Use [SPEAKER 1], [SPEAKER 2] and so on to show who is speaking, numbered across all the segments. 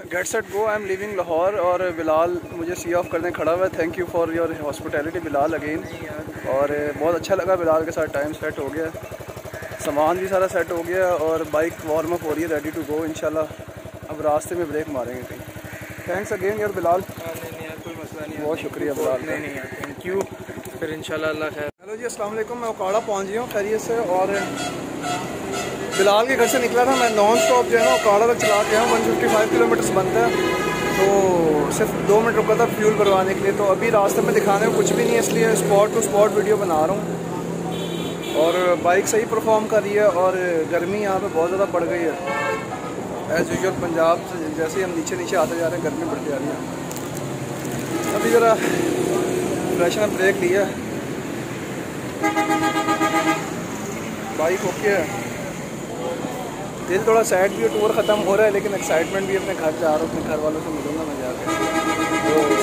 [SPEAKER 1] Gate set go, I am leaving Lahore. और बिलाल मुझे see off करने खड़ा हुआ है। Thank you for your hospitality Bilal again. और बहुत अच्छा लगा बिलाल के साथ, टाइम सेट हो गया, सामान भी सारा सेट हो गया और बाइक वार्म अप हो रही है, रेडी टू गो इंशाल्लाह। अब रास्ते में ब्रेक मारेंगे कहीं। थैंक्स अगेन यार बिलाल।
[SPEAKER 2] नहीं यार कोई मसला नहीं,
[SPEAKER 1] बहुत शुक्रिया बिलाल।
[SPEAKER 2] नहीं यार थैंक यू। फिर इंशाल्लाह अल्लाह खैर।
[SPEAKER 1] हेलो जी अस्सलाम वालेकुम, मैं उकाड़ा पहुँच गया हूँ खैरियत से। और बिलाल के घर से निकला था मैं, नॉन स्टॉप जो है ना उकाड़ा तक चला के आया। 155 किलोमीटर्स बनता है, तो सिर्फ 2 मिनट रुका था फ्यूल भरवाने के लिए। तो अभी रास्ते में दिखाने को कुछ भी नहीं है, इसलिए स्पॉट टू स्पॉट वीडियो बना रहा हूँ। और बाइक सही परफॉर्म कर रही है और गर्मी यहाँ पे बहुत ज़्यादा बढ़ गई है। एज़ यूजुअल पंजाब से जैसे ही हम नीचे नीचे आते जा रहे हैं, गर्मी बढ़ती जा रही है। अभी ज़रा फ्रेशन अप ब्रेक लिया, बाइक ओके है। दिल थोड़ा सैड भी है, टूर ख़त्म हो रहा है, लेकिन एक्साइटमेंट भी अपने घर जा रहा हूँ, अपने घर वालों से मिलूँगा मैं जाकर।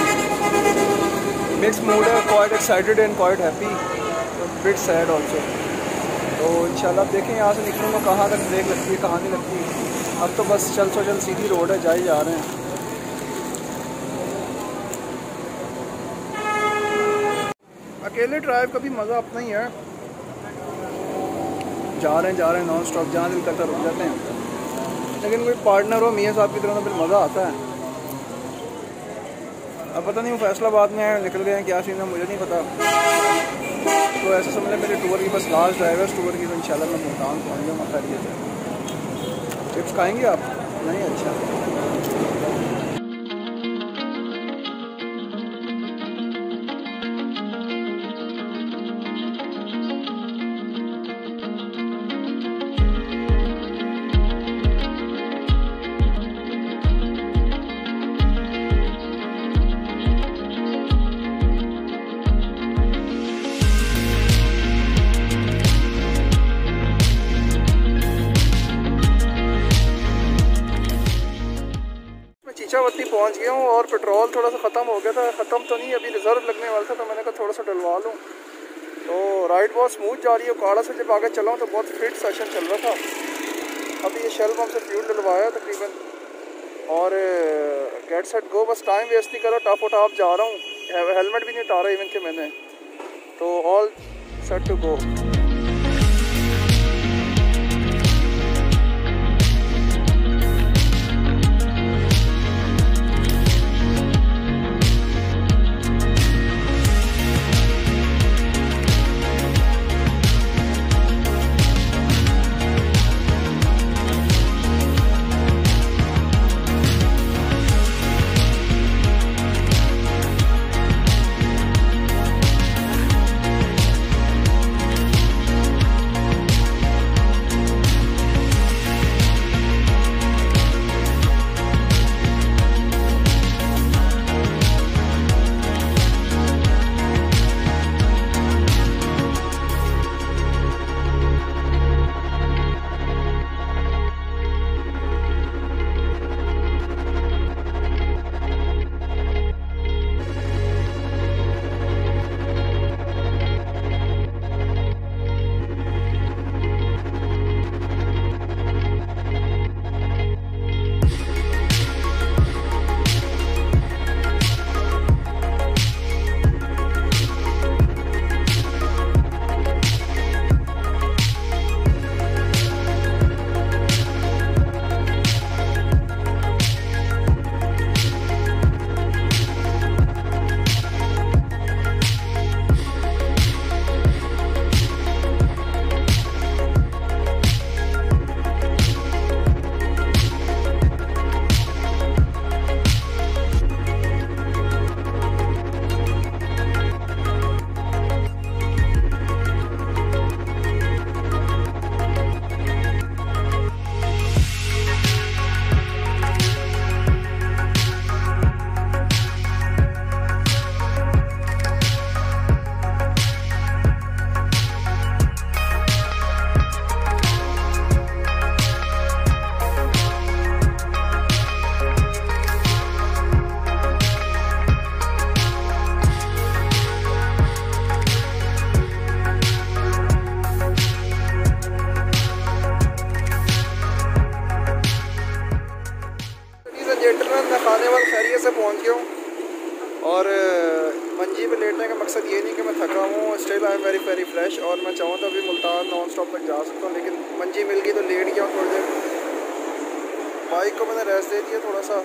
[SPEAKER 1] तो मिक्स मूड है, quite excited and quite happy, bit sad also. तो इंशाल्लाह देखें यहाँ से निकलूँगा कहाँ तक ब्रेक लगती है कहाँ नहीं लगती। अब तो बस चल सो चल सीधी रोड है, जा रहे हैं। अकेले ड्राइव का भी मज़ा अपना ही है। जा रहे हैं नॉन स्टॉप, जहाँ दिल करता रुक जाते हैं। लेकिन कोई पार्टनर हो मियाँ साहब की तरह तो फिर मज़ा आता है। अब पता नहीं वो फैसलाबाद में है, निकल गए हैं, क्या सीन है मुझे नहीं पता। तो ऐसे समझ मेरे टूर की बस लास्ट ड्राइवर्स टूर की, तो इंशाल्लाह मैं मुल्तान पहुँच जाऊँगा खैरियत से। चिप्स खाएँगे आप? नहीं, अच्छा। चीचावती पहुंच गया हूँ और पेट्रोल थोड़ा सा ख़त्म हो गया था। ख़त्म तो नहीं, अभी रिज़र्व लगने वाला था, तो मैंने कहा थोड़ा सा डलवा लूँ। तो राइड बहुत स्मूथ जा रही है। उकाड़ा से जब आगे चला हूँ तो बहुत फिट सेशन चल रहा था। अभी ये शेल पम्प से फ्यूल डलवाया तकरीबन, और गेट सेट गो। बस टाइम वेस्ट नहीं करो, टॉप टॉप जा रहा हूँ। हेलमेट भी नहीं उतारा इवन के मैंने, तो ऑल सेट टू गो। से पहुंच गया हूँ। और मंजी पे लेटने का मकसद ये नहीं कि मैं थका हूँ, still I am very very fresh. और मैं चाहूँ तो अभी मुल्तान नॉन स्टॉप तक जा सकता हूँ, लेकिन मंजी मिल गई तो लेट गया थोड़ी देर। बाइक को मैंने रेस्ट दे दिया थोड़ा सा।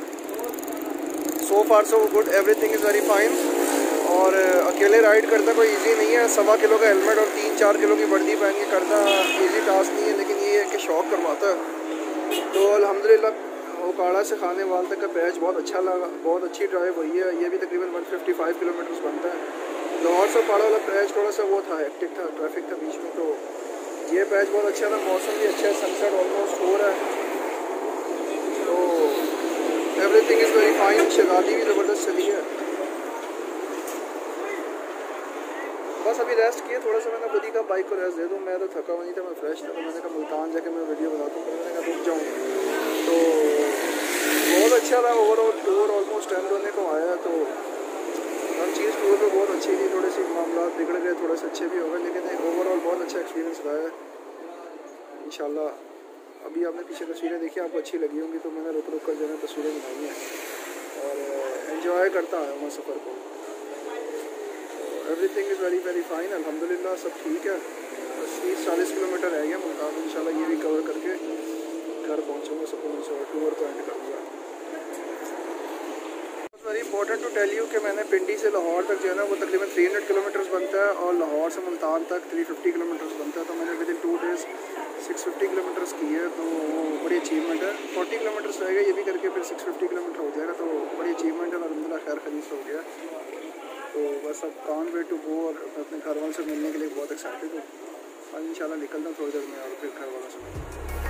[SPEAKER 1] So far so good, everything is very fine. और अकेले राइड करना कोई इजी नहीं है। 1.25 किलो का हेलमेट और 3-4 किलो की वर्दी पहन के करना इजी टास्क नहीं है, लेकिन ये है कि शौक करवाता है। तो अल्हम्दुलिल्लाह ओकाड़ा से खाने वाल तक का पैच बहुत अच्छा लगा, बहुत अच्छी ड्राइव हुई है। ये भी तकरीबन 155 किलोमीटर्स बनता है। लाहौर से ओकाड़ा वाला पैच थोड़ा सा वो था, हेक्टिक था, ट्रैफिक था बीच में। तो ये पैच बहुत अच्छा था, मौसम भी अच्छा है, सनसेट ऑलमोस्ट हो रहा है, तो एवरीथिंग इज़ वेरी फाइन। शगादी भी ज़बरदस्त चली है। बस अभी रेस्ट किए थोड़ा सा, मैंने खुद ही का बाइक को रेस्ट दे दूँ। मैं तो थका हुआ नहीं था, मैं फ्रेश था, तो मैंने कहा मुल्तान जाके मैं वीडियो बनाता हूँ, मैंने कहा रुक जाऊँ। तो बहुत अच्छा रहा ओवरऑल टूर, ऑलमोस्ट 10 होने को आया। तो हर चीज़ टूर में बहुत अच्छी थी। थोड़े से मामला बिगड़ गए, थोड़े से अच्छे भी हो गए, लेकिन एक ओवरऑल बहुत अच्छा एक्सपीरियंस रहा है। इंशाल्लाह अभी आपने पीछे तस्वीरें देखी, आपको अच्छी लगी होंगी, तो मैंने रुक रुक कर जो है तस्वीरें बनाई हैं और एंजॉय करता आया मैं सफ़र को। Everything is very very fine, अल्हम्दुलिल्लाह सब ठीक है। बस 30-40 किलोमीटर रह गया मुल्तान, इंशाल्लाह ये भी कवर करके घर पहुँचूँगा सुकून से और टूर को एंड करूँगा। Very important to tell you कि मैंने पिंडी से लाहौर तक जो है ना वो तकरीबन 300 किलोमीटर्स बनता है और लाहौर से मुल्तान तक 350 किलोमीटर्स बनता है। तो मैंने विद इन 2 डेज़ 650 किलोमीटर्स की है, तो वो बड़ी अचीवमेंट है। 40 किलोमीटर्स रहेगा, ये भी करके फिर 650 किलोमीटर हो जाएगा, तो बड़ी अचीवमेंट है और अल्हम्दुलिल्लाह खैर खरीद हो गया। तो बस अब कान वे टू गो, और अपने घर वालों से मिलने के लिए बहुत एक्साइटेड हूँ। और इंशाल्लाह निकलता हूँ थोड़ी देर में और फिर घर वालों से मिलूँ।